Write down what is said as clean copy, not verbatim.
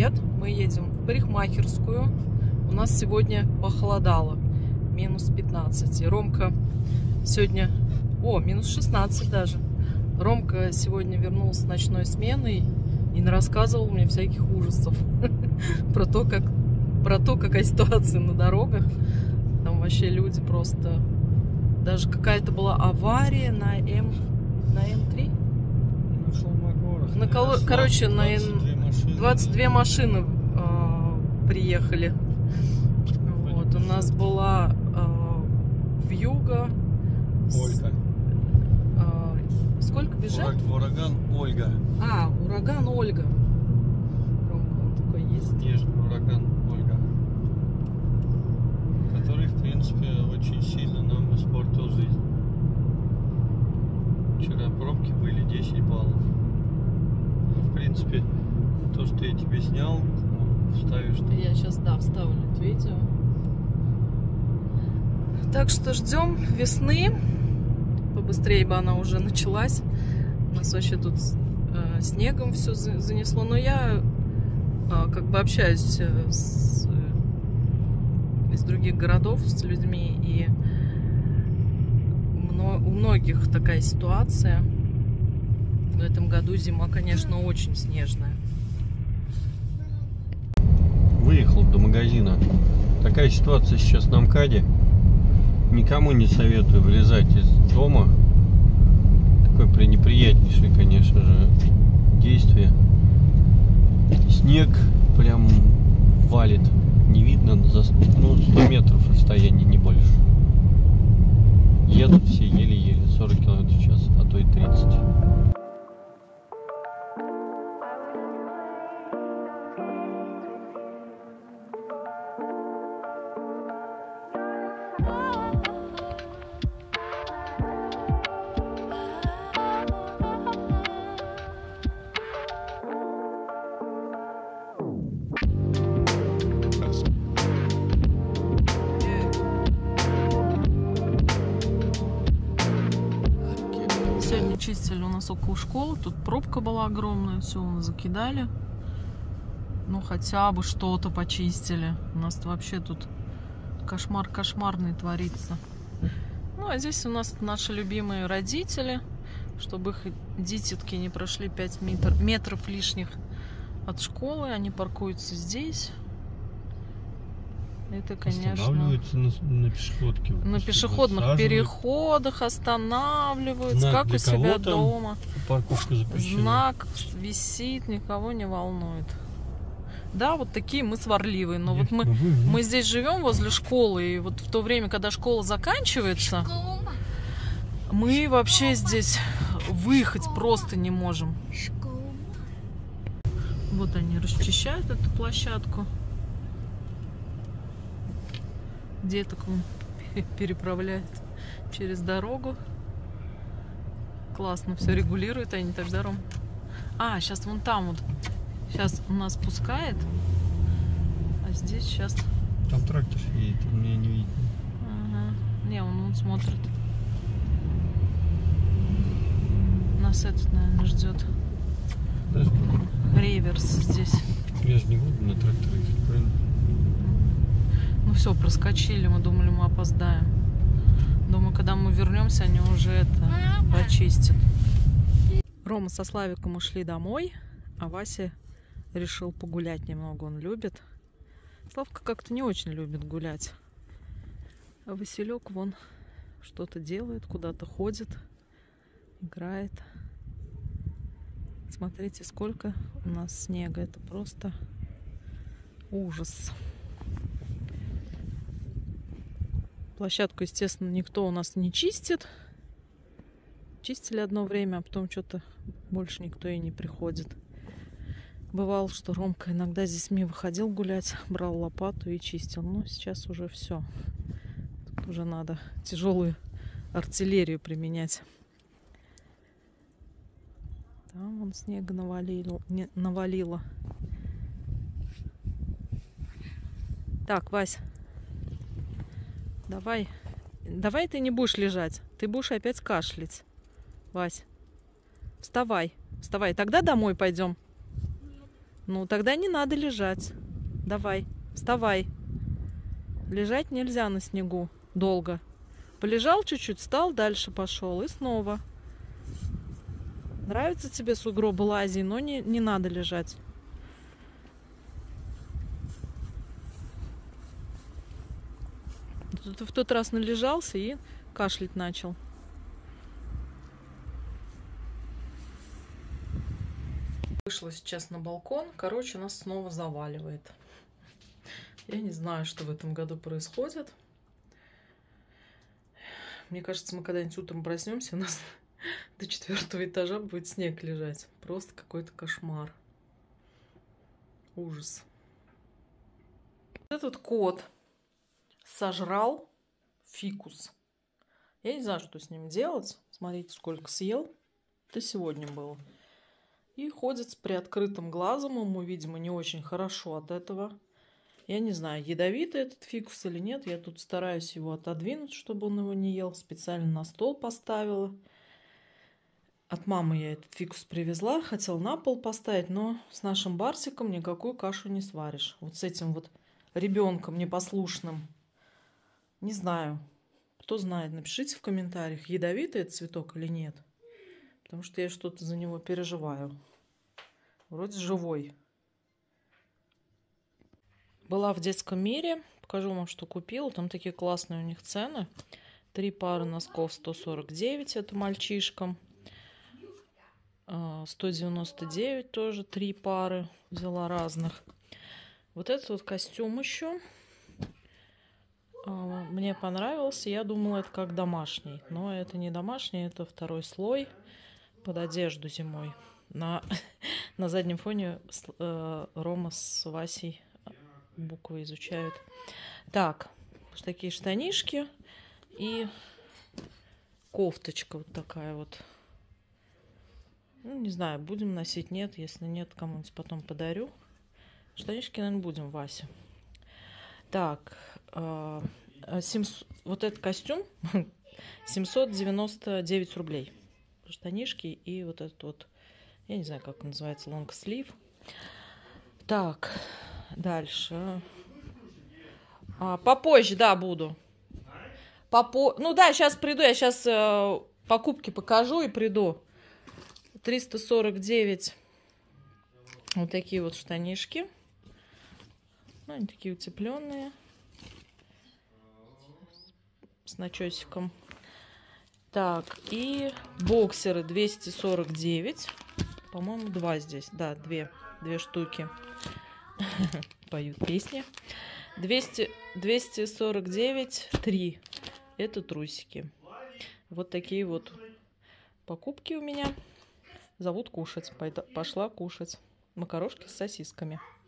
привет! Мы едем в парикмахерскую. У нас сегодня похолодало. Минус 15. И Ромка сегодня... минус 16 даже. Ромка сегодня вернулся с ночной смены и рассказывал мне всяких ужасов. Про то, какая ситуация на дорогах. Там вообще люди просто... Даже какая-то была авария на М3. Короче, на 22 машины приехали. Вот, у нас была вьюга. Ольга. Сколько бежать? Ураган Ольга. Ураган Ольга. Ромка, он такой есть. Снежный ураган Ольга. Который, в принципе, очень сильно нам испортил жизнь. Вчера пробки были 10 баллов. В принципе, то, что я тебе снял, вставишь. Я сейчас, вставлю это видео. Так что ждем весны. Побыстрее бы она уже началась. У нас вообще тут снегом все занесло. Но я как бы общаюсь из других городов с людьми. И у многих такая ситуация. В этом году зима, конечно, очень снежная. Выехал до магазина. Такая ситуация сейчас на МКАДе. Никому не советую вылезать из дома. Такое пренеприятнейшее, конечно же, действие. Снег прям валит. Не видно за 100 метров расстояния, не больше. Едут все еле-еле, 40 км в час, а то и 30. Сегодня чистили у нас около школы. Тут пробка была огромная. Все у нас закидали. Ну, хотя бы что-то почистили. У нас вообще тут кошмар кошмарный творится. Ну, а здесь у нас наши любимые родители. Чтобы их дитятки не прошли 5 метров лишних от школы. Они паркуются здесь. Это, конечно... Останавливаются на пешеходке. На пешеходных переходах останавливаются, знак как у себя дома. Парковка запрещена. Знак висит, никого не волнует. Да, вот такие мы сварливые. Но вот мы здесь живем возле школы, и вот в то время, когда школа заканчивается, мы вообще здесь выехать просто не можем. Вот они расчищают эту площадку. Деток он переправляет через дорогу. Классно все регулирует, они тогда, Ром. Сейчас вон там вот. Сейчас у нас пускает. А здесь сейчас... Там трактор едет, он меня не видит. Ага. Не, он смотрит. Нас этот, наверное, ждет. Реверс здесь. Я же не буду на тракторе ехать, правильно? Ну все, проскочили, мы думали, мы опоздаем. Думаю, когда мы вернемся, они уже это почистят. Рома со Славиком ушли домой, а Вася решил погулять немного, он любит. Славка как-то не очень любит гулять. А Василек вон что-то делает, куда-то ходит, играет. Смотрите, сколько у нас снега, это просто ужас. Площадку, естественно, никто у нас не чистит. Чистили одно время, а потом что-то больше никто и не приходит. Бывало, что Ромка иногда с детьми выходил гулять, брал лопату и чистил. Но сейчас уже все. Тут уже надо тяжелую артиллерию применять. Там вон снега навалило. Так, Вась. Давай ты не будешь лежать. Ты будешь опять кашлять. Вась, вставай. Тогда домой пойдем. Ну, тогда не надо лежать. Давай, вставай. Лежать нельзя на снегу долго. Полежал чуть-чуть, встал, дальше пошел и снова. Нравится тебе сугробы лази, но не надо лежать. Ты в тот раз належался и кашлять начал. Вышла сейчас на балкон. Короче, нас снова заваливает. Я не знаю, что в этом году происходит. Мне кажется, мы когда-нибудь утром проснемся, у нас до 4-го этажа будет снег лежать. Просто какой-то кошмар. Ужас. Этот кот сожрал фикус. Я не знаю, что с ним делать. Смотрите, сколько съел. Это сегодня было. И ходит с приоткрытым глазом. Ему, видимо, не очень хорошо от этого. Я не знаю, ядовитый этот фикус или нет. Я тут стараюсь его отодвинуть, чтобы он его не ел. Специально на стол поставила. От мамы я этот фикус привезла. Хотела на пол поставить, но с нашим Барсиком никакую кашу не сваришь. Вот с этим вот ребенком непослушным. Не знаю. Кто знает, напишите в комментариях, ядовитый этот цветок или нет. Потому что я что-то за него переживаю. Вроде живой. Была в детском мире. Покажу вам, что купила. Там такие классные у них цены. 3 пары носков 149. Это мальчишкам. 199 тоже 3 пары. Взяла разных. Вот этот вот костюм еще. Мне понравился. Я думала, это как домашний. Но это не домашний. Это второй слой под одежду зимой. На заднем фоне Рома с Васей буквы изучают. Так, такие штанишки и кофточка вот такая вот. Ну, не знаю, будем носить, нет. Если нет, кому-нибудь потом подарю. Штанишки, наверное, будем Васе. Так, вот этот костюм 799 рублей. Штанишки и вот этот вот, я не знаю, как он называется, лонгслив. Так, дальше. Попозже, да, буду. Ну да, сейчас приду, я сейчас покупки покажу и приду. 349 вот такие вот штанишки. Ну, они такие утепленные. С начесиком. Так, и боксеры 249. По-моему, 2 здесь. Да, 2 штуки. Поют песни. 249, 3. Это трусики. Вот такие вот покупки у меня. Зовут кушать. Пошла кушать. Макарошки с сосисками.